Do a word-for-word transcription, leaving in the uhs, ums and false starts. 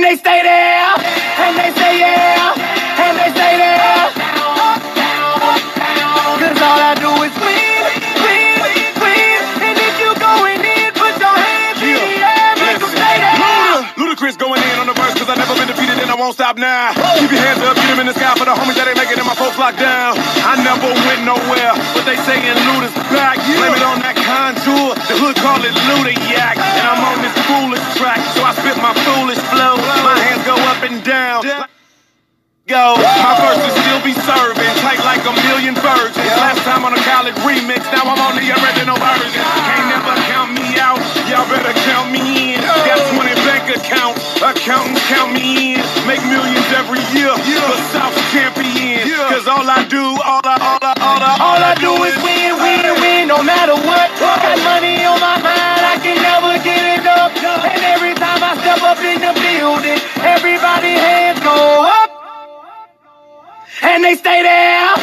they stay there, and they say yeah, and they stay there. Cause all I do is win, win, win. And if you going in, put your hands in the air, make them stay there. Luda, Ludacris going in on the verse, cause I never been defeated and I won't stop now. Keep your hands up, get them in the sky for the homies that ain't making it, my folks locked down. I never went nowhere, but they saying Luda's back. Blame it on that contour, the hood call it Luda Yak. And I'm on this foolish track, so I spit my foolish flow. My hands go up and down. Go. My verses still be serving, tight like a million virgins. Last time on a college remix, now I'm on the original version. Can't never count me out, y'all better count me in. Got twenty bank accounts, accountants count me in. Make millions every year, for South champion. Cause all I do, all I, all I, all I, all I do is win, win, win, no matter what. Got money on my mind, I can never get it up. And every time I step up in the building, everybody hands go up. And they stay there.